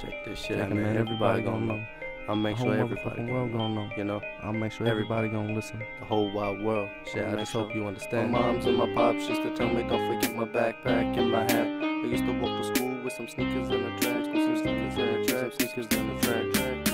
Check this shit out, man. Everybody gonna know. I'll make sure everybody world gonna know. You know, I'll make sure everybody gonna listen. the whole wide world. Shit, I just hope you understand. My My moms and my pops used to tell me, don't forget my backpack and my hat. I used to walk to school with some sneakers and a track, with some sneakers and a track, sneakers and a track,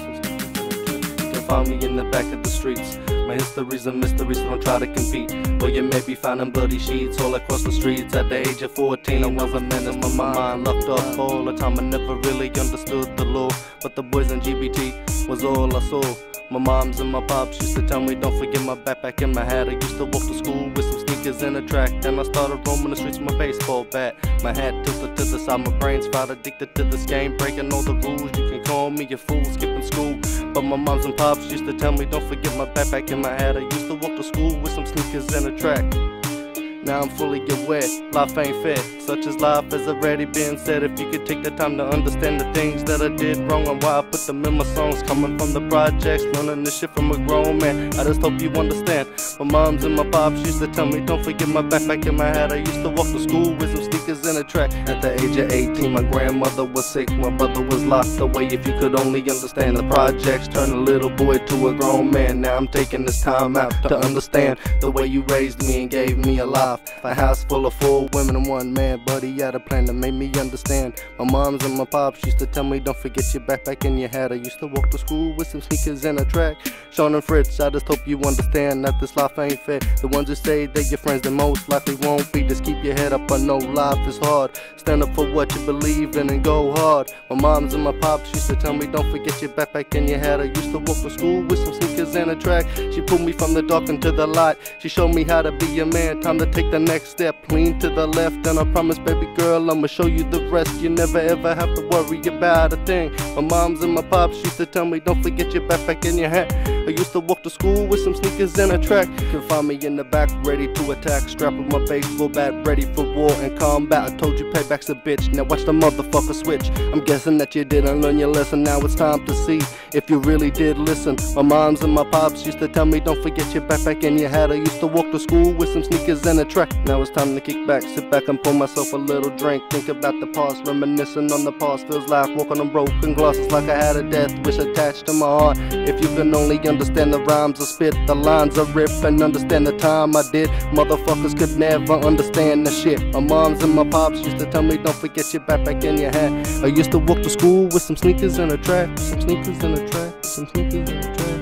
You can find me in the back of the streets. My history's a mystery, so don't try to compete. Or you may be finding bloody sheets all across the streets. At the age of 14, I was a menace, but my mind locked up all the time. I never really understood the law, but the boys in GBT was all I saw. My moms and my pops used to tell me, don't forget my backpack and my hat. I used to walk to school with some sneakers and a track. Then I started roaming the streets with my baseball bat. My hat tilted to the side, my brain's fried, addicted to this game, breaking all the rules. You can call me a fool, skipping school. But my moms and pops used to tell me, don't forget my backpack and my hat. I used to walk to school with some sneakers and a track. Now I'm fully aware, life ain't fair. Such as life has already been said. If you could take the time to understand the things that I did wrong and why I put them in my songs. Coming from the projects, learning this shit from a grown man. I just hope you understand. My moms and my pops used to tell me, don't forget my backpack and my hat. I used to walk to school with some sneakers and a track. At the age of 18, my grandmother was sick, my brother was locked away. If you could only understand the projects, turn a little boy to a grown man. Now I'm taking this time out to understand the way you raised me and gave me a life. A house full of 4 women and 1 man, but he had a plan that made me understand. My moms and my pops used to tell me, don't forget your backpack and your hat. I used to walk to school with some sneakers and a track. Sean and Fritz, I just hope you understand that this life ain't fair. The ones who say they're your friends, they most likely won't be. Just keep your head up, I know life is hard. Stand up for what you believe in and go hard. My moms and my pops used to tell me, don't forget your backpack and your hat. I used to walk to school with some sneakers and a track. She pulled me from the dark into the light. She showed me how to be a man, time to take the next step, lean to the left, and I promise, baby girl, I'ma show you the rest. You never ever have to worry about a thing. My moms and my pops used to tell me, don't forget your backpack and your hat. I used to walk to school with some sneakers and a track. You can find me in the back, ready to attack, strapped with my baseball bat, ready for war and combat. I told you payback's a bitch, now watch the motherfucker switch. I'm guessing that you didn't learn your lesson, now it's time to see if you really did listen. My moms and my pops used to tell me, don't forget your backpack and your hat. I used to walk to school with some sneakers and a track. Now it's time to kick back, sit back and pour myself a little drink. Think about the past, reminiscing on the past. Feels like walking on broken glass, it's like I had a death wish attached to my heart. If you can only understand the rhymes I spit, the lines I rip, and understand the time I did, motherfuckers could never understand the shit. My moms and my pops used to tell me, don't forget your backpack and your hat. I used to walk to school with some sneakers and a track, some sneakers and a track, some sneakers and a track.